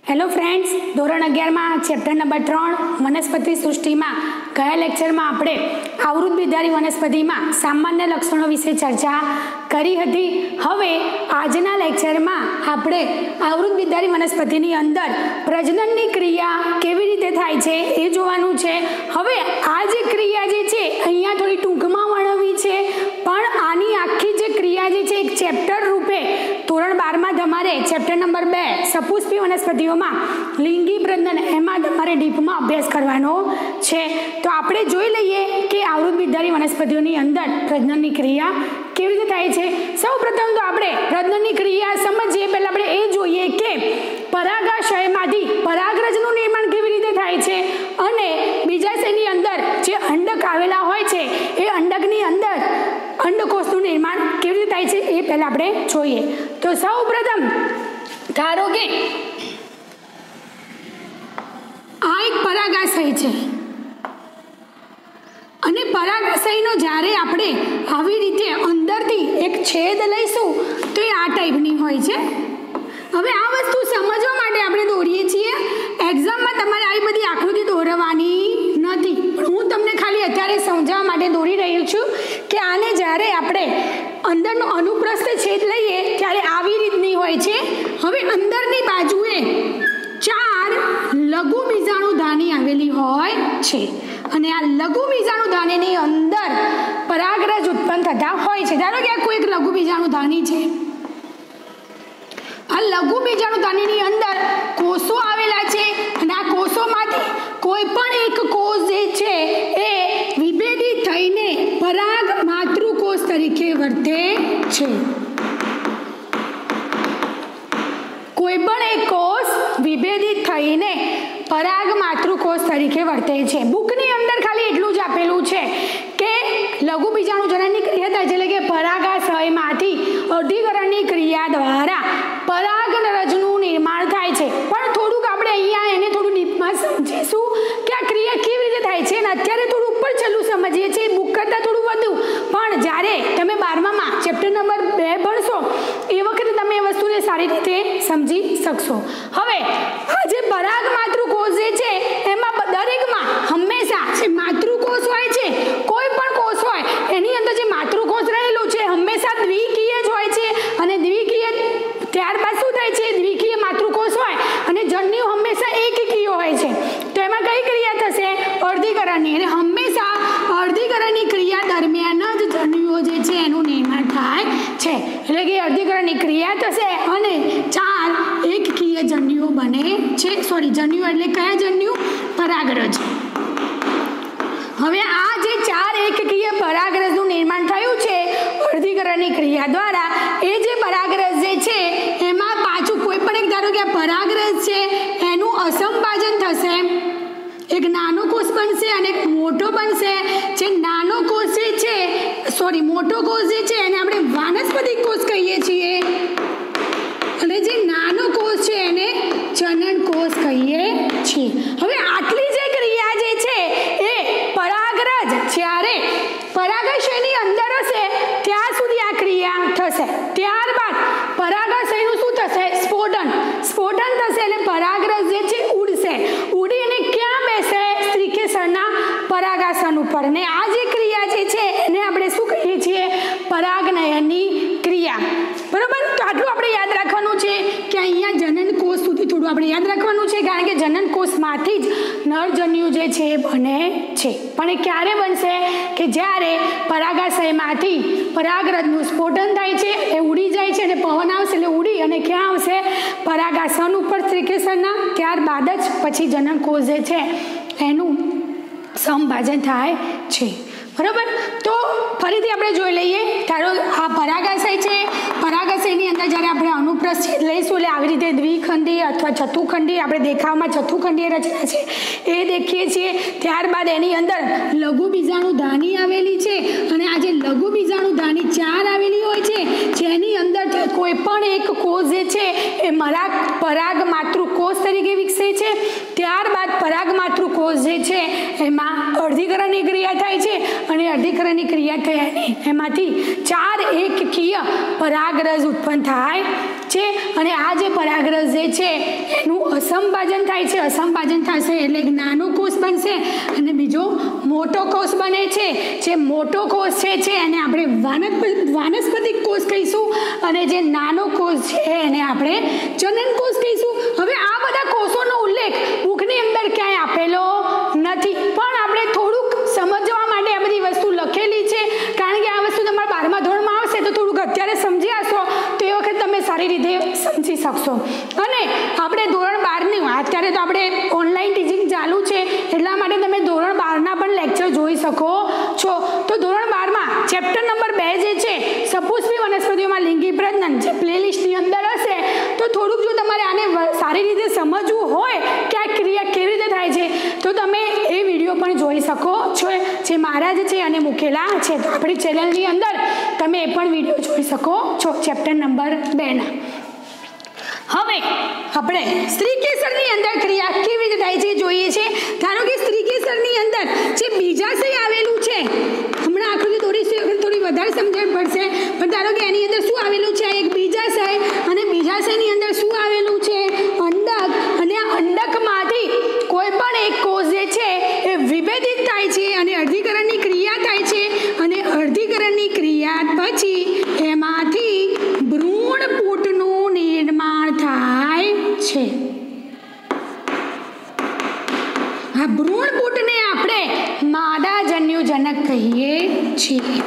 Hello friends, धोरण 11 में chapter number 3 वनस्पति सृष्टि में गया लेक्चर में आपणे आवृत बीजधारी वनस्पति में सामान्य लक्षणों विषे चर्चा करी हती। हवे आजना लेक्चर में आपणे आवृत बीजधारी वनस्पति नी अंदर प्रजनन नी क्रिया केवी रीते थाय छे ए जोवानुं छे। हवे आ जे क्रिया जे छे अहींया थोड़ी टूंकमां वर्णवी छे, पण आनी आखी जे क्रिया जे छे एक चैप्टर रूपे धोरण 12 में तमारे चैप्टर नंबर 2 सपुष्पी वनस्पतिओं में लिंगी प्रजनन एमां तमारे डीप में अभ्यास करवानो छे। तो आपणे जोई लईए कि आवृत बीजधारी वनस्पतिओनी अंदर प्रजनन क्रिया केवी रीते थाय छे। सौप्रथम तो आपणे प्रजनन क्रिया समजीए पहेला आपणे ए जोईए के परागाशयमांथी परागरजनुं निर्माण केवी रीते थाय छे अने बीजाशयनी अंदर जे अंडक आवेला होय छे ए अंडकनी अंदर अंडकोषनुं निर्माण केवी रीते थाय छे ए पहेला आपणे जोईए। तो सौप्रथम धारो के आ एक परागाशय छे અને પરાગાશયનો જ્યારે આપણે આવી રીતે અંદરથી એક છેદ લઈશું તો એ આ ટાઈપની હોય છે। હવે આ વસ્તુ સમજવા માટે આપણે દોરીએ છીએ। એક્ઝામમાં તમારે આવી બધી આકૃતિ દોરવાની નથી, પણ હું તમને ખાલી અત્યારે સમજાવવા માટે દોરી રહી છું કે આને જ્યારે આપણે અંદરનો અનુપ્રસ્થ છેદ લઈએ ત્યારે આવી રીતની હોય છે। હવે અંદરની બાજુએ 4 લઘુ બીજાણુધાની આવેલી હોય છે અને આ લઘુ બીજાણુધાનીની અંદર પરાગરજ ઉત્પન્ન થતા હોય છે। ધારો કે આ કોઈ એક લઘુ બીજાણુધાની છે, આ લઘુ બીજાણુધાનીની અંદર કોષો આવેલા છે અને આ કોષોમાંથી કોઈ પણ એક કોષ જે છે એ વિભેદિત થઈને પરાગ માતૃકોષ તરીકે વર્તે છે। કોઈ પણ એક કોષ વિભેદિત થઈને પરાગ માતૃકોષ તરીકે વર્તે છે। બુકની અંદર ખાલી એટલું જ આપેલું છે કે લઘુ બીજાણુજનનની ક્રિયા થાય છે, એટલે કે પરાગાશયમાંથી અર્ધીકરણની ક્રિયા દ્વારા પરાગરજનું નિર્માણ થાય છે। પણ થોડુંક આપણે અહીંયા એને થોડું ડીપમાં સમજીશું કે આ ક્રિયા કેવી રીતે થાય છે અને અત્યારે થોડું ઉપર છેલ્લું સમજીએ છીએ, બુક કરતાં થોડું વધુ, પણ જ્યારે તમે 12માં ચેપ્ટર નંબર 2 ભણશો એ વખતે તમે એ વસ્તુને સારી રીતે સમજી શકશો। હવે આ જે પરાગ માતૃકોષ જે છે એમાં દરેકમાં હંમેશા જે માતૃકોષ હોય છે, કોઈ પણ કોષ હોય એની અંદર જે માતૃકોષ રહેલું છે હંમેશા દ્વિકીય જ હોય છે અને દ્વિકીય ત્યારબાદ શું થાય છે, દ્વિકીય માતૃકોષ હોય અને જન્યુ હંમેશા એકકીય હોય છે। તો એમાં કઈ ક્રિયા થશે? અર્ધીકરણની, અને હંમેશા અર્ધીકરણની ક્રિયા દરમિયાન જ જન્યુઓ જે છે એનું નિર્માણ થાય છે, એટલે કે અર્ધીકરણની ક્રિયા થશે અને 4 એકકીય જન્યુઓ બને છે। સોરી, જન્યુ એટલે કયા જન્યુ? પરાગરજ। હવે આ જે 4 એકકીય પરાગરજનું નિર્માણ થયું છે અર્ધીકરણની ક્રિયા દ્વારા, એ જે પરાગરજ જે છે એમાં પાછું કોઈ પણ એક ધારો કે આ પરાગરજ છે એનું અસંપાજન થશે, એક નાનો કોષ બનશે અને એક મોટો બનશે। જે નાનો કોષ જે છે મોટો કોષ જે છે એને આપણે વાનસ્પતિક કોષ કહીએ છીએ અને જે નાનો કોષ છે એને જનન કોષ કહીએ છીએ। હવે આટલી જે ક્રિયા જે છે એ પરાગરજ જ્યારે પરાગાશયની અંદર હશે ત્યાં સુધી આ ક્રિયા થશે। ત્યારબાદ પરાગાશયનું શું થશે? સ્ફોટન થશે એટલે પરાગરજ જે છે ઉડશે, ઉડી અને ક્યાં બેસે? સ્ત્રીકેસરના પરાગાસન ઉપર, ને આ જે ક્રિયા જે છે એને આપણે શું કહીએ છીએ? પરાગનયનની ક્રિયા। બરોબર, તો આટલું આપણે યાદ રાખવાનું છે કે અહીંયા જનન કોષ સુધી થોડું આપણે યાદ રાખવાનું છે, કારણ કે જનન કોષમાંથી જ નરજન્યુ જે છે એ બને છે। પણ એ ક્યારે બનશે? કે જ્યારે પરાગાશયમાંથી પરાગરજનું સ્ફોટન થાય છે, એ ઉડી જાય છે અને પવન આવશે એટલે ઉડી અને ક્યાં આવશે? પરાગાસન ઉપર સ્ત્રીકેસરના, ત્યારબાદ જ પછી જનન કોષ જે છે એનું સમભાજન થાય છે। બરાબર, તો ફરીથી આપણે જોઈ લઈએ। ધારો આ પરાગાશય છે, પરાગાશયની અંદર જ્યારે આપણે અનુપ્રસ્થ છેદ લઈશું એટલે આવી રીતે દ્વિખંડી અથવા ચતુખંડી, આપણે દેખાવમાં ચતુખંડીય રચના છે એ દેખીએ છીએ। ત્યારબાદ એની અંદર લઘુ બીજાણુધાની આવેલી છે અને આ જે લઘુ બીજાણુધાની 4 આવેલી હોય છે, જેની અંદર કોઈ પણ એક કોષ જે છે એ પરાગ માતૃકોષ તરીકે વિકસે છે. ત્યારબાદ પરાગમાતૃ કોષ જે છે એમાં અર્ધીકરણની ક્રિયા થાય છે અને અર્ધીકરણની ક્રિયા થયાની એમાંથી 4 એકકીય પરાગરજ ઉત્પન્ન થાય છે અને આ જે પરાગરજ જે છે એનું અસંપાદન થાય છે. અસંપાદન થશે એટલે એક નાનો કોષ બનશે અને બીજો મોટો કોષ બને છે. જે મોટો કોષ છે એને આપણે વાનસ્પતિક કોષ કહીશું અને જે નાનો કોષ છે એને આપણે જનન કોષ કહીશું. હવે આ બધા કોષોનો ઉલ્લેખ બુકની અંદર ક્યાંય આપેલો નથી, પણ આપણે થોડુંક સમજવા માટે આ બધી વસ્તુ લખેલી છે, કારણ કે આ વસ્તુ તમારા 12મા ધોરણમાં આવશે તો થોડુંક અત્યારે સમજી આવશો તો એ વખત તમે સારી રીતે સમજી શકશો. અને આપણે ધોરણ 12ની અત્યારે તો આપણે ઓનલાઈન ટીચિંગ ચાલુ છે એટલા માટે તમે ધોરણ 12ના પણ લેક્ચર જોઈ શકો છો. તો ધોરણ 12માં ચેપ્ટર નંબર 2 જે છે સપુષ્પી વનસ્પતિઓમાં લિંગી પ્રજનન જે પ્લેલિસ્ટની અંદર હશે તો થોડુંક જો તમારે આને સારી રીતે સમજવું હોય કે આ ક્રિયા કેવી રીતે થાય છે તો તમે એ વિડીયો પણ જોઈ શકો છો જે મારા જ છે અને મૂકેલા છે. તો આપણી ચેનલની અંદર તમે એ પણ વિડીયો જોઈ શકો છો ચેપ્ટર નંબર 2ના. હવે આપણે સ્ત્રીકેસરની અંદર ક્રિયા કેવી રીતે થાય છે જોઈએ છે. ધારો કે સ્ત્રીકેસરની અંદર જે બીજાશય આવેલું છે, હમણાં આકૃતિ થોડી વધારે સમજણ પડશે, પણ ધારો કે એની અંદર શું આવેલું છે, એક બીજાશય અને બીજાશયની અંદર શું આવેલું છે, અંડક, અને આ અંડકમાંથી કોઈ પણ એક કોષ જે છે એ વિભેદિત થાય છે અને અર્ધીકરણની ક્રિયા થાય છે અને અર્ધીકરણની ક્રિયા પછી એમાંથી ભ્રૂણપૂટનું નિર્માણ થાય છે. આ ભ્રૂણપૂટને આપણે માદાજન્યુજનક કહીએ છીએ.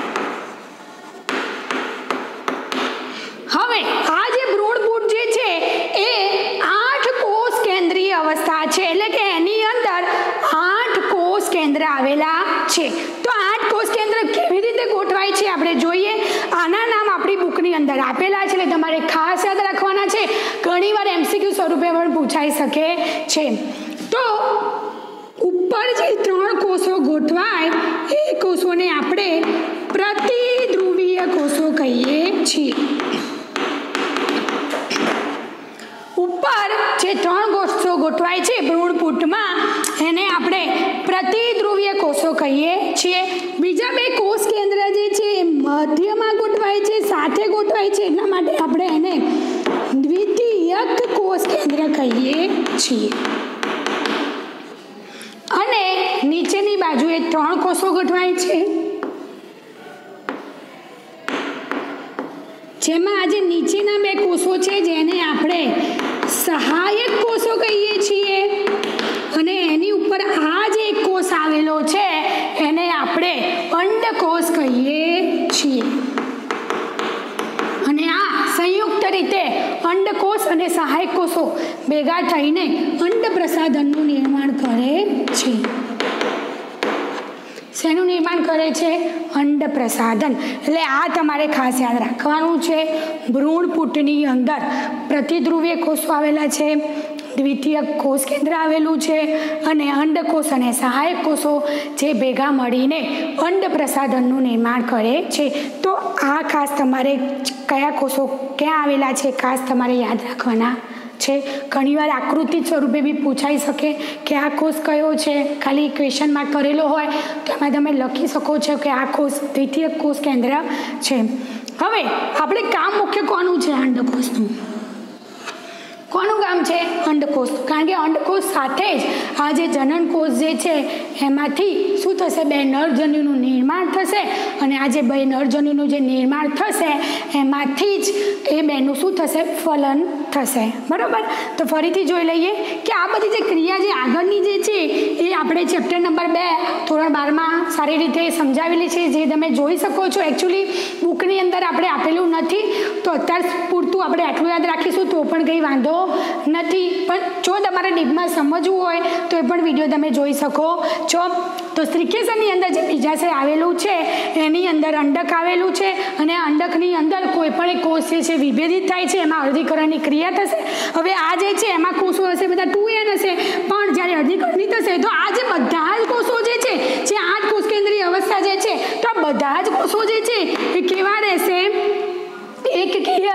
હવે આ જે ભ્રૂણપૂટ જે છે એ 8 કોષ કેન્દ્રીય અવસ્થા છે, એટલે કે એની અંદર 8 કોષ કેન્દ્ર આવેલા છે. તો 8 કોષ કેન્દ્ર કેવી રીતે ગોઠવાય છે આપણે જોઈએ. આના નામ આપણી બુકની અંદર આપેલા છે એટલે તમારે ખાસ યાદ રાખવાના છે. ઘણીવાર MCQ સ્વરૂપે પણ પૂછાઈ શકે છે. તો ઉપર જે 3 કોષો ગોઠવાય એ કોષોને આપણે પ્રતિધ્રુવીય કોષો કહીએ છીએ. ઉપર જે 3 કોષો ગોઠવાય છે ભ્રૂણપૂટમાં એને આપણે પ્રતિધ્રુવીય કોષો કહીએ છીએ. બીજા 2 કોષ કેન્દ્ર જે છે એ મધ્યમાં ગોઠવાય છે, સાથે ગોઠવાય છે, એટલા માટે આપણે એને દ્વિતીયક કોષ કેન્દ્ર કહીએ છીએ. અને નીચેની બાજુએ 3 કોષો ગોઠવાય છે, જેમાં આજે નીચેના 2 કોષો છે જેને આપણે સહાયક કોષો કહીએ છીએ અને એની ઉપર આ જે એક કોષ આવેલો છે એને આપણે અંડકોષ કહીએ છીએ. અને આ સંયુક્ત રીતે અંડકોષ અને સહાયક કોષો ભેગા થઈને અંડપ્રસાધનનું નિર્માણ કરે છે. શેનું નિર્માણ કરે છે? અંડપ્રસાધન. એટલે આ તમારે ખાસ યાદ રાખવાનું છે. ભ્રૂણપૂટની અંદર પ્રતિધ્રુવીય કોષો આવેલા છે, દ્વિતીય કોષ કેન્દ્ર આવેલું છે અને અંડકોષ અને સહાયક કોષો જે ભેગા મળીને અંડપ્રસાધનનું નિર્માણ કરે છે. તો આ ખાસ તમારે કયા કોષો ક્યાં આવેલા છે ખાસ તમારે યાદ રાખવાના છે. ઘણીવાર આકૃતિ સ્વરૂપે બી પૂછાઈ શકે કે આ કોષ કયો છે, ખાલી ક્વેશ્ચન માર્ક કરેલો હોય તો એમાં તમે લખી શકો છો કે આ કોષ દ્વિતીય કોષ કેન્દ્ર છે. હવે આપણે કામ મુખ્ય કોનું છે? અંડકોષનું. કોનું કામ છે? અંડકોષ. કારણ કે અંડકોષ સાથે જ આ જે જનન કોષ જે છે એમાંથી શું થશે? 2 નરજન્યુનું નિર્માણ થશે અને આ જે 2 નરજન્યુનું જે નિર્માણ થશે એમાંથી જ એ 2નું શું થશે? ફલન થશે. બરાબર. તો ફરીથી જોઈ લઈએ કે આ બધી જે ક્રિયા જે આગળની જે છે એ આપણે ચેપ્ટર નંબર 2 ધોરણ 12માં સારી રીતે સમજાવેલી છે, જે તમે જોઈ શકો છો. એકચ્યુઅલી બુકની અંદર આપણે આપેલું નથી તો અત્યાર પૂરતું આપણે આટલું યાદ રાખીશું તો પણ કંઈ વાંધો નથી, પણ જો તમારે ડીપમાં સમજવું હોય તો એ પણ વિડીયો તમે જોઈ શકો છો. તો સ્ત્રીકેસરની અંદર જે બીજાશય આવેલું છે એની અંદર અંડક આવેલું છે અને અંડકની અંદર કોઈ પણ એક કોષ જે છે વિભેદિત થાય છે, એમાં અર્ધીકરણની ક્રિયા થશે. હવે આ જે છે એમાં કોષો હશે બધા 2n હશે, પણ જ્યારે અર્ધીકરણની થશે તો આ જે બધા જ કોષો જે છે જે 8 કોષ કેન્દ્રીય અવસ્થા જે છે તો આ બધા જ કોષો જે છે એ કેવા રહેશે? એકકીય. કારણ કે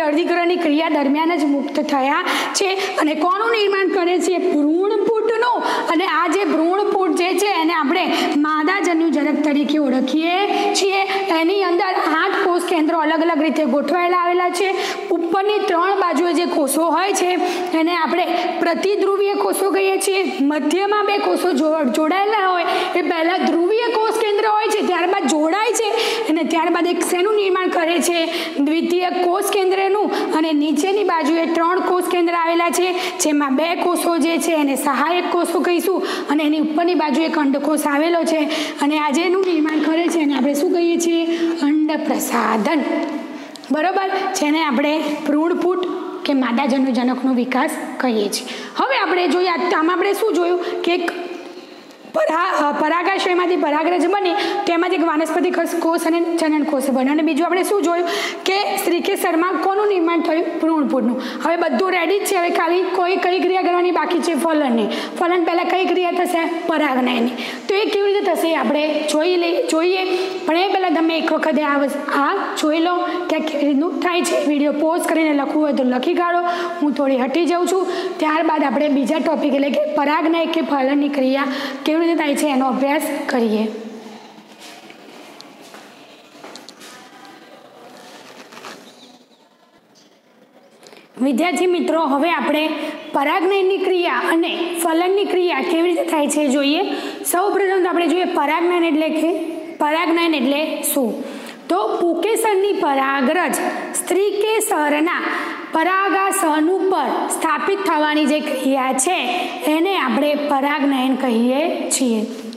અર્ધીકરણની ક્રિયા દરમિયાન જ મુક્ત થયા છે. અને કોનું નિર્માણ કરે છે? ભ્રૂણપૂટનું. અને આ જે ભ્રૂણપૂટ જે છે એને આપણે માદા જન્યુજનક તરીકે ઓળખીએ છીએ. એની અંદર 8 કોષ કેન્દ્રો અલગ અલગ રીતે ગોઠવાયેલા આવેલા છે. ઉપરની 3 બાજુએ જે કોષો હોય છે એને આપણે પ્રતિધ્રુવીય કોષો કહીએ છીએ. મધ્યમાં 2 કોષો જોડાયેલા હોય એ પહેલા ધ્રુવીય કોષ કેન્દ્ર હોય છે, ત્યારબાદ જોડાય છે અને ત્યારબાદ એક શેનું નિર્માણ કરે છે? દ્વિતીય કોષ કેન્દ્રનું. અને નીચેની બાજુએ 3 કોષ કેન્દ્ર આવેલા છે, જેમાં 2 કોષો જે છે એને સહાયક કોષો કહીશું અને એની ઉપરની બાજુએ એક અંડકોષ આવેલો છે. અને આ જેનું નિર્માણ કરે છે એને આપણે શું કહીએ છીએ? અંડપ્રસાધન. બરોબર, જેને આપણે ભ્રૂણપૂટ કે માદા જન્યુજનકનો વિકાસ કહીએ છીએ. હવે આપણે જોઈએ આમાં આપણે શું જોયું કે પરાગાશયમાંથી પરાગરજ બને તેમાંથી એક વાનસ્પતિક કોષ અને જનન કોષ બને. અને બીજું આપણે શું જોયું કે સ્ત્રીકેસરમાં કોનું નિર્માણ થયું? ભ્રૂણપૂટનું. હવે બધું રેડી જ છે. હવે ખાલી કઈ ક્રિયા કરવાની બાકી છે? ફલનની. ફલન પહેલાં કઈ ક્રિયા થશે? પરાગનયની. તો એ કેવી રીતે થશે આપણે જોઈએ. પણ એ પહેલાં તમે એક વખતે આ જોઈ લો કે કેવી રીતનું થાય છે. વિડીયો પોઝ કરીને લખવું હોય તો લખી કાઢો. હું થોડી હટી જાઉં છું. ત્યારબાદ આપણે બીજા ટોપિક એટલે કે પરાગનય કે ફલનની ક્રિયા કેવી રીતે થાય છે એનો અભ્યાસ કરીએ. વિદ્યાર્થી મિત્રો, હવે આપણે પરાગનયની ક્રિયા અને ફલનની ક્રિયા કેવી રીતે થાય છે જોઈએ. સૌપ્રથમ આપણે જોઈએ પરાગનયન એટલે શું? તો પુંકેસરની પરાગરજ સ્ત્રીકેસરના પરાગાસન ઉપર સ્થાપિત થવાની જે ક્રિયા છે એને આપણે પરાગનયન કહીએ છીએ.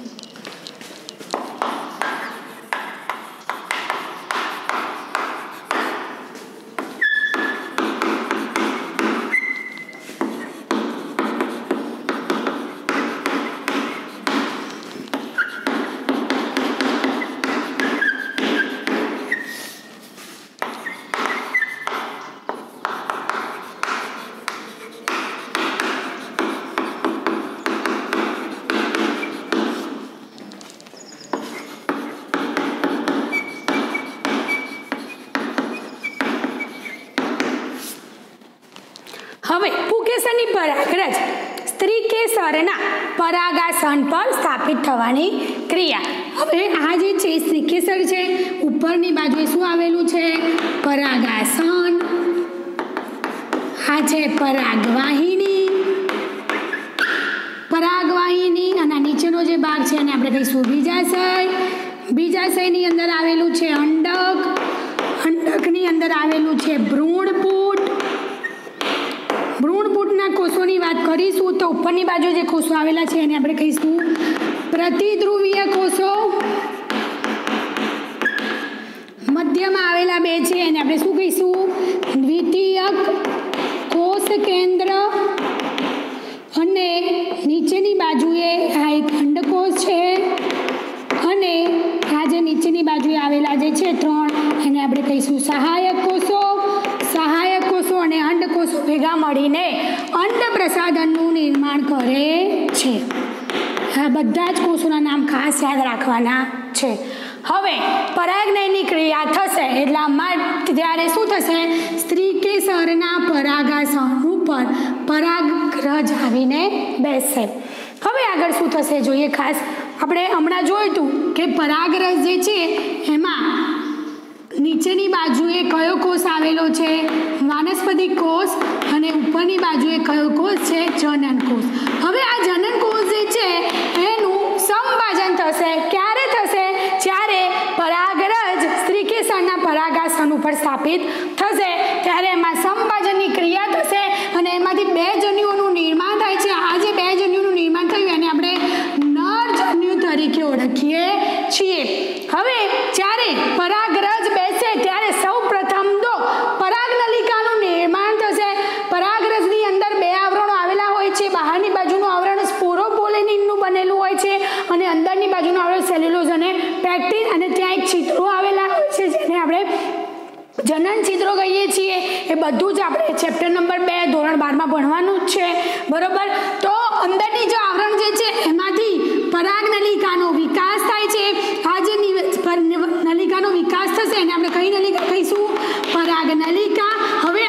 હવે પુંકેસરની પરાગરજ સ્ત્રીકેસરના પરાગાસન પર સ્થાપિત થવાની ક્રિયા. હવે આ જે છે સ્ત્રીકેસર છે, ઉપરની બાજુએ શું આવેલું છે? પરાગાસન. આ છે પરાગવાહિની. અને નીચેનો જે ભાગ છે એને આપણે કહીશું બીજાશય. બીજાશયની અંદર આવેલું છે અંડક. અંડકની અંદર આવેલું છે ભ્રૂણપૂટ. ભ્રૂણપૂટના કોષોની વાત કરીશું તો ઉપરની બાજુ જે કોષો આવેલા છે એને આપણે કહીશું પ્રતિધ્રુવીય કોષો. મધ્યમાં આવેલા 2 છે એને આપણે શું કહીશું? દ્વિતીયક કોષ કેન્દ્ર. અને નીચેની બાજુએ આ એક અંડકોષ છે. અને આ જે નીચેની બાજુએ આવેલા જે છે 3 એને આપણે કહીશું સહાયક કોષો. સહાયક કોષો અને અંડકોષો ભેગા મળીને અંડપ્રસાધનનું નિર્માણ કરે છે. આ બધા જ કોષોના નામ ખાસ યાદ રાખવાના છે. હવે પરાગનયની ક્રિયા થશે એટલામાં ત્યારે શું થશે? સ્ત્રીકેસરના પરાગાસન ઉપર પરાગરજ આવીને બેસશે. હવે આગળ શું થશે જોઈએ. ખાસ આપણે હમણાં જોયું હતું કે પરાગરજ જે છે એમાં નીચેની બાજુએ કયો કોષ આવેલો છે? વાનસ્પતિક કોષ. અને ઉપરની બાજુએ કયો કોષ છે? જનન કોષ. હવે આ જનન કોષ જે છે એનું સંભાજન થશે. ક્યારે થશે? જ્યારે પરાગરજ સ્ત્રીકેસરના પરાગાસન ઉપર સ્થાપિત થશે ત્યારે એમાં સંભાજનની ક્રિયા થશે અને એમાંથી 2 જન્યુઓનું નિર્માણ થાય છે. આ જે 2 જન્યુનું નિર્માણ થયું એને આપણે નરજન્યુ તરીકે ઓળખીએ છીએ. હવે જ્યારે પરાગરજ બેસે ત્યારે સૌ પ્રથમ તો પરાગનલિકાનું નિર્માણ થશે. પરાગરજની અંદર 2 આવરણો આવેલા હોય છે. બહારની બાજુનું આવરણ સ્પોરોપોલેનિનનું બનેલું હોય છે અને અંદરની બાજુનું આવરણ સેલ્યુલોઝ અને પેક્ટિન. અને ત્યાં એક છિદ્રો આવેલા હોય છે જેને આપણે જનન છિદ્રો કહીએ છીએ. એ બધું જ આપણે ચેપ્ટર નંબર 2 ધોરણ 12માં ભણવાનું જ છે. બરોબર. તો અંદરની જે આવરણ જે છે એમાંથી પરાગનલિકાનો વિકાસ થાય છે. આ જે નલિકાનો વિકાસ થશે એને આપણે કઈ નલિકા કહીશું? પરાગનલિકા. હવે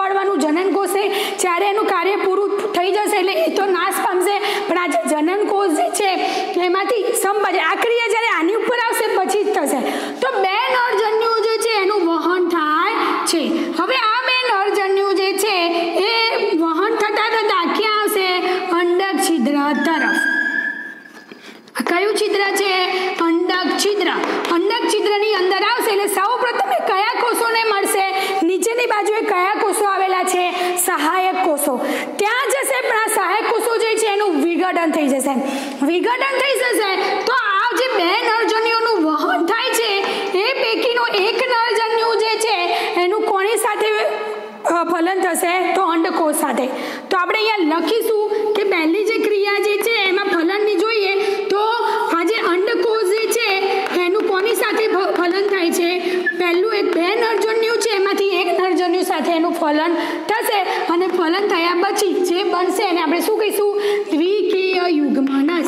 ઉપાડવાનું જનનકોષ છે, જ્યારે એનું કાર્ય પૂરું થઈ જશે એટલે એ તો નાશ પામશે, પણ આ જે જનનકોષ જે છે એમાંથી સંપાદન આ ક્રિયા જ્યારે આની ઉપર આવશે પછી જ થશે. તો બે નરજન્યુ જે છે એનું વહન થાય છે. હવે આ બે નરજન્યુ જે છે એ વહન થતા થતા ક્યાં આવશે? અંડક છિદ્ર તરફ. કયું છિદ્ર છે? અંડક છિદ્ર. અંડક છિદ્રની અંદર આવશે એટલે સૌપ્રથમ કયા કોષોને મળશે? નીચેની બાજુએ કયા કોષો આવેલા છે? સહાયક કોષો. ત્યાં જશે પણ આ સહાયક કોષો જે છે એનું વિઘટન થઈ જશે. વિઘટન થઈ જશે તો આ જે બે નરજન્યુઓનું વહન થાય છે એ પૈકીનો એક નરજન્યુ જે છે એનું કોની સાથે ફલન થશે? તો અંડકોષ સાથે. તો આપણે અહીંયા લખીશું કે પહેલી જે ક્રિયા જે છે એમાં ફલનની જોઈએ તો આ જે અંડકોષ જે છે એનું કોની સાથે ફલન થાય છે? પહેલું એક બે નરજન્યુ છે એમાંથી એક નરજન્યુ સાથે એનું ફલન થશે અને ફલન થયા પછી જે બનશે એને આપણે શું કહીશું? દ્વિકીય યુગ્મનસ.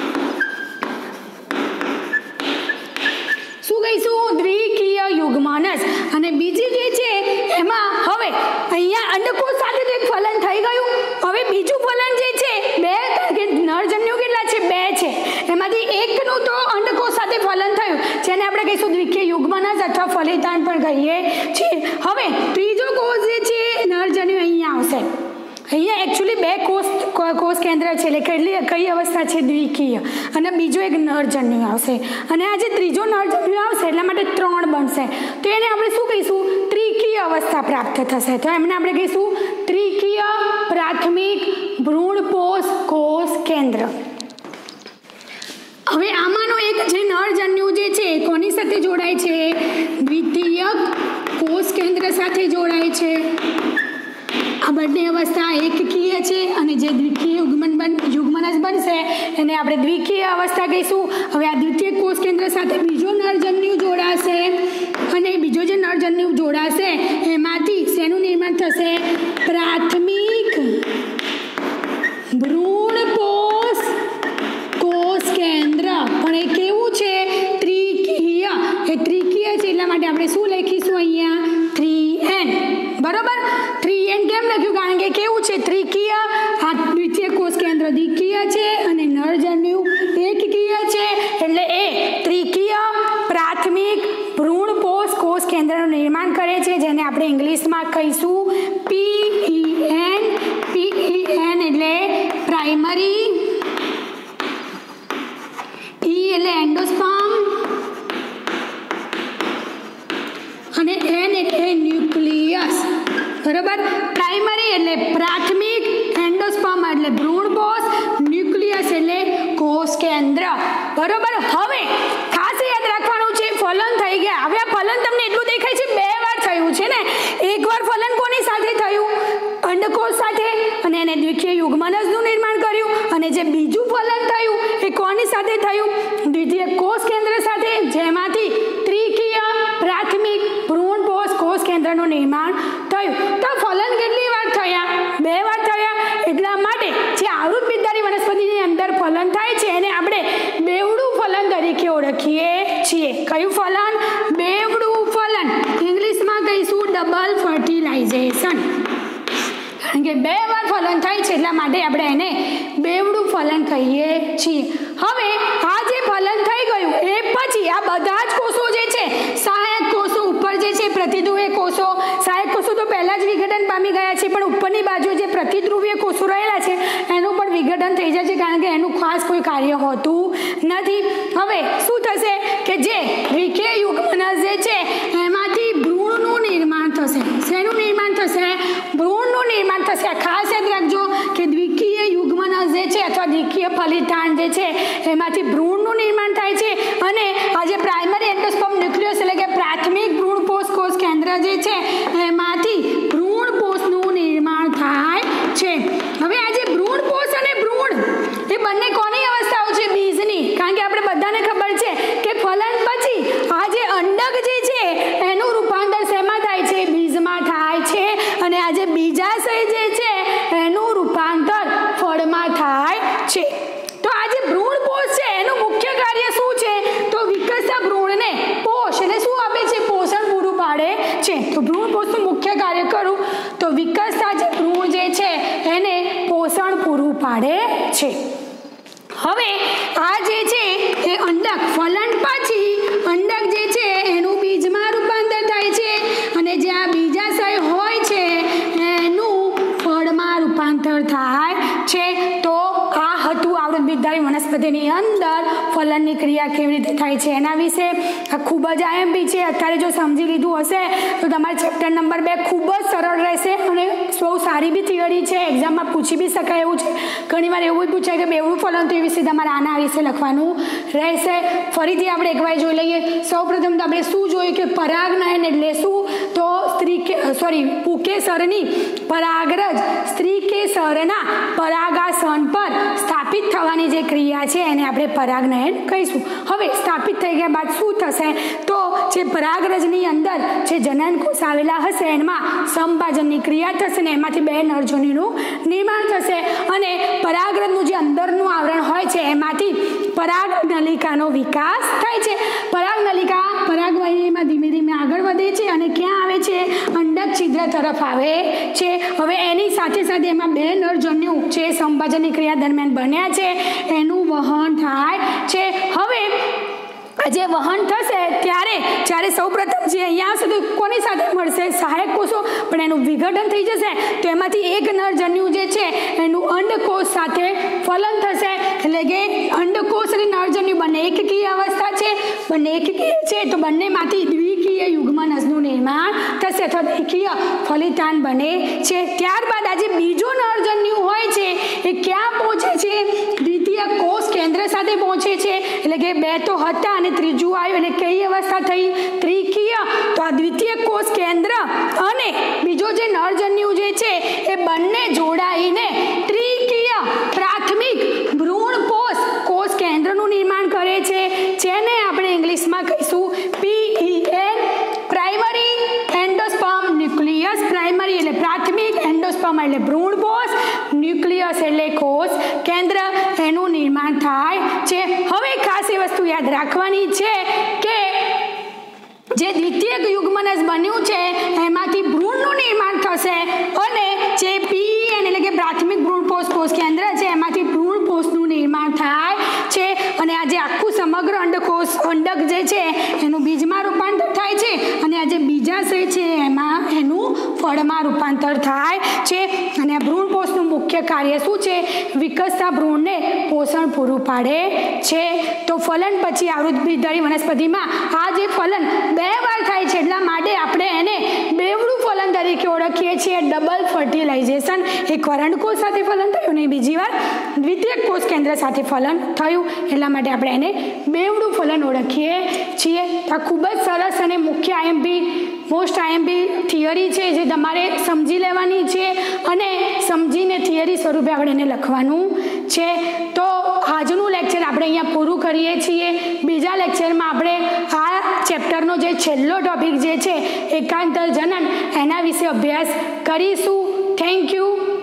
શું કહીશું? દ્વિકીય યુગ્મનસ. અને બીજી જે છે એમાં હવે અહીંયા અંડકોષ સાથે એક ફલન થઈ ગયું. હવે બીજું ફલન જે છે બે નરજન્યુ કેટલા છે? બે છે. એમાંથી એકનું તો અંડકોષ સાથે ફલન થયું જેને આપણે કહીશું દ્વિકીય યુગ્મનસ અથવા ફલિતાંડ પણ કહીએ છીએ. હવે ત્રીજો કોષ જે છે નરજન્યુ અહીંયા આવશે. અહીંયા એકચ્યુઅલી બે કોષ કેન્દ્ર છે એટલે કઈ અવસ્થા છે? દ્વિકીય. અને બીજો એક નરજન્યુ આવશે અને આ જે ત્રીજો નરજન્યુ આવશે એટલા માટે 3 બનશે. તો એને આપણે શું કહીશું? ત્રિકીય અવસ્થા પ્રાપ્ત થશે. તો એમને આપણે કહીશું ત્રિકીય પ્રાથમિક ભ્રૂણપોષ કોષ કેન્દ્ર. હવે આમાંનો એક જે નરજન્યુ જે છે કોની સાથે જોડાય છે? દ્વિતીયક કોષ કેન્દ્ર સાથે જોડાય છે. આ બંને અવસ્થા એકકીય છે અને જે દ્વિકીય યુગ્મનસ બનશે એને આપણે દ્વિકીય અવસ્થા કહીશું. હવે આ દ્વિતીય કોષ કેન્દ્ર સાથે બીજો નરજન્યુ જોડાશે અને બીજો જે નરજન્યુ જોડાશે એમાંથી શેનું નિર્માણ થશે? પ્રાથમિક ભ્રૂણપોષ કોષ કેન્દ્ર. પણ એ કેવું છે? ત્રિકીય. એ ત્રિકીય છે એટલા માટે આપણે શું લખીશું અહીંયા? 3n. બરોબર? 3n કેમ લખ્યું? કારણ કે કેવું છે? ત્રિકીય. આ દ્વિતીય કોષ કેન્દ્ર દ્વિકીય છે અને નરજન્યુ એકકીય છે એટલે એ ત્રિકીય પ્રાથમિક ભ્રૂણપોષ કોષ કેન્દ્રનું નિર્માણ કરે છે જેને આપણે ઇંગ્લિશમાં કહીશું PEN. PEN એટલે પ્રાઇમરી, E એટલે એન્ડોસ્પર્મ અને N એટલે ન્યુક્લિયસ. બરોબર? પ્રાઇમરી એટલે પ્રાથમિક, એન્ડોસ્પર્મ એટલે ભ્રૂણપોષ, ન્યુક્લિયસ એટલે કોષ કેન્દ્ર. બરોબર? હવે ખાસ યાદ રાખવાનું છે ફલન થઈ ગયા. હવે આ ફલન તમને એટલું દેખાય છે 2 વાર થયું છે ને. એકવાર ફલન કોની સાથે થયું? અંડકોષ સાથે અને એને દ્વિકીય યુગ્મનસનું નિર્માણ કર્યું અને જે બીજું ફલન થયું એ કોની સાથે થયું? દ્વિતીય કોષ કેન્દ્ર સાથે જેમાંથી ત્રિકીય પ્રાથમિક ભ્રૂણપોષ કોષ કેન્દ્રનું નિર્માણ થયું. તો ફલન કેટલી વાર થયા? 2 વાર થયા. એટલા માટે જે આવૃતબીજધારી વનસ્પતિની અંદર ફલન થાય છે એને આપણે બેવડું ફલન તરીકે ઓળખીએ છીએ. કયું ફલન? બેવડું ફલન. ઇંગ્લિશમાં કહીશું ડબલ ફર્ટિલાઇઝેશન. કારણ કે 2 વાર ફલન થાય છે એટલા માટે આપણે એને બેવડું ફલન કહીએ છીએ. હવે આ જે ફલન થઈ ગયું એ પછી આ બધા જ કોષો જે છે સહાયક કોષો ઉપર જે છે પ્રતિધ્રુવીય કોષો, સહાયક કોષો તો પહેલા જ વિઘટન પામી ગયા છે પણ ઉપરની બાજુ જે પ્રતિધ્રુવીય કોષો રહેલા છે એનું પણ વિઘટન થઈ જાય છે કારણ કે એનું ખાસ કોઈ કાર્ય હોતું નથી. હવે શું થશે કે જે દ્વિકીય યુગ્મનસ જે છે એમાંથી ભ્રૂણનું નિર્માણ થશે. શેનું નિર્માણ થશે? ભ્રૂણનું નિર્માણ થશે. ખાસ યાદ રાખજો કે દ્વિકીય યુગ્મનસ જે છે અથવા દ્વિકીય ફલિતાંડ જે છે એમાંથી ભ્રૂણનું નિર્માણ થાય છે અને આ જે પ્રાઇમરી એન્ડોસ્પર્મ ન્યુક્લિયસ એટલે કે પ્રાથમિક ભ્રૂણપોષ કોષ કેન્દ્ર જે છે એમાંથી ભ્રૂણપોષનું નિર્માણ થાય છે. હવે આ જે ભ્રૂણપોષ અને ભ્રૂણ એ બંને કોની અવસ્થાઓ છે? બીજની. કારણ કે આપણે બધાને ખબર છે કે ફલન પછી આ જે અંડક જે છે એનું રૂપાંતર શેમાં થાય છે? બીજમાં થાય છે અને આ જે બીજાશય જે છે એનું રૂપાંતર ફળમાં થાય છે. તો આ જે ભ્રૂણપોષ છે એનું મુખ્ય કાર્ય શું છે? તો વિકસતા ભ્રૂણને પોષ એટલે શું આપે છે? પોષણ પૂરું પાડે છે. તો ભ્રૂણપોષનું મુખ્ય કાર્ય કરું તો છે। હવે આ જે છે એ અંડક, ફલન પછી અંડક જે છે એનું બીજમાં રૂપાંતર થાય છે અને જે આ બીજાશય હોય છે એનું ફળમાં રૂપાંતર થાય છે। તો આ હતું આવૃતબીજધારી વનસ્પતિની અંદર ફલનની ક્રિયા કેવી રીતે થાય છે એના વિશે। આ ખૂબ જ આઈએમપી છે। અત્યારે જો સમજી લીધું હશે તો તમારે ચેપ્ટર નંબર 2 ખૂબ જ સરળ રહેશે અને બહુ સારી બી થિયરી છે, એક્ઝામમાં પૂછી બી શકાય એવું છે। ઘણીવાર એવું પૂછાય કે બેવડું ફલન તો એ વિશે તમારે આના વિશે લખવાનું રહેશે। ફરીથી આપણે એકવાર જોઈ લઈએ। સૌપ્રથમ તો આપણે શું જોયું કે પરાગનયન એટલે શું, તો પુકેસરની પરાગરજ સ્ત્રીકેસરના પરાગાસન પર સ્થાપિત થવાની જે ક્રિયા છે એને આપણે પરાગનયન કહીશું। હવે સ્થાપિત થઈ ગયા બાદ શું થશે, તો જે પરાગરજની અંદર જે જનનકોષ આવેલા હશે એમાં સંભાજનની ક્રિયા થશે ને એમાંથી 2 નરજોનીનું નિર્માણ થશે અને પરાગરજનું જે અંદરનું આવરણ હોય છે એમાંથી પરાગનલિકાનો વિકાસ થાય છે। પરાગનલિકા પરાગવાહિનીમાં ધીમે ધીમે આગળ વધે છે અને ક્યાં આવે છે, અંડક છિદ્ર તરફ આવે છે। હવે એની સાથે સાથે એમાં 2 નરજન્યુ જે સંભાજનની ક્રિયા દરમિયાન બન્યા છે એનું વહન થાય છે। હવે જે વહન થશે ત્યારે સૌપ્રથમ જે અહીંયા આવશે તો કોની સાથે મળશે, સહાયક કોષો, પણ એનું વિઘટન થઈ જશે તો એમાંથી એક નરજન્યુ જે છે એનું અંડકોષ સાથે ફલન થશે। એટલે કે અંડકોષ અને નરજન્યુ બંને એકકીય અવસ્થા છે, બંને એકકીય છે તો બંનેમાંથી દ્વિકીય યુગ્મનસનું નિર્માણ થશે અથવા એકીય ફલિતાંડ બને છે। ત્યારબાદ આ જે બીજો નરજન્યુ હોય છે એ ક્યાં પહોંચે છે, દ્વિતીય કોષ કેન્દ્ર સાથે પહોંચે છે। એટલે કે 2 તો હતા અને ત્રીજું આવ્યું એટલે કઈ અવસ્થા થઈ, ત્રિકીય। તો આ દ્વિતીય કોષ કેન્દ્ર અને બીજો જે નરજન્યુ જે છે એ બંને જોડાઈને ત્રિકીય પ્રાથમિક ભ્રૂણ કોષ કેન્દ્રનું નિર્માણ કરે છે, જેને આપણે ઇંગ્લિશમાં કહીશું PEN, primary endosperm nucleus. Primary એટલે પ્રાથમિક, એન્ડોસ્પર્મ એટલે ભ્રૂણ કોષ, ન્યુક્લિયસ એટલે કોષ કેન્દ્ર, એનું નિર્માણ થાય છે। હવે ખાસ એ વસ્તુ યાદ રાખવાની છે કે જે દ્વિતીયક યુગ્મનસ બન્યું છે એમાંથી ભ્રૂણનું નિર્માણ થશે અને જે PEN એટલે કે પ્રાથમિક ભ્રૂણ કોષ કેન્દ્ર છે એમાંથી ભ્રૂણ કોષનું નિર્માણ થાય છે અને આ જે આખું સમગ્ર અંડક જે છે એનું બીજમાં રૂપાંતર થાય છે અને આ જે બીજાશય છે એમાં એનું ફળમાં રૂપાંતર થાય છે। અને આ ભ્રૂણ કોષનું મુખ્ય કાર્ય શું છે, વિકસતા ભ્રૂણને પોષણ પૂરું પાડે છે। તો ફલન પછી આવૃતબીજધારી વનસ્પતિમાં આ જે ફલન 2 વાર થાય છે એટલા માટે આપણે એને બેવડું ફલન તરીકે ઓળખીએ છીએ। ડબલ ફર્ટિલાઇઝેશન, એકવાર અંડકોષ સાથે ફલન થયું અને બીજી વાર દ્વિતીયક કોષ કેન્દ્ર સાથે ફલન થયું એટલા માટે આપણે એને બેવડું ફલન ઓળખીએ છીએ। આ ખૂબ જ સરસ અને મુખ્ય મોસ્ટ આઈએમપી થિયરી છે જે તમારે સમજી લેવાની છે અને સમજીને થિયરી સ્વરૂપે આપણે એને લખવાનું છે। તો આજનું લેક્ચર આપણે અહીંયા પૂરું કરીએ છીએ। બીજા લેક્ચરમાં આપણે આ ચેપ્ટરનો જે છેલ્લો ટોપિક જે છે એકાંતર જનન એના વિશે અભ્યાસ કરીશું। Thank you.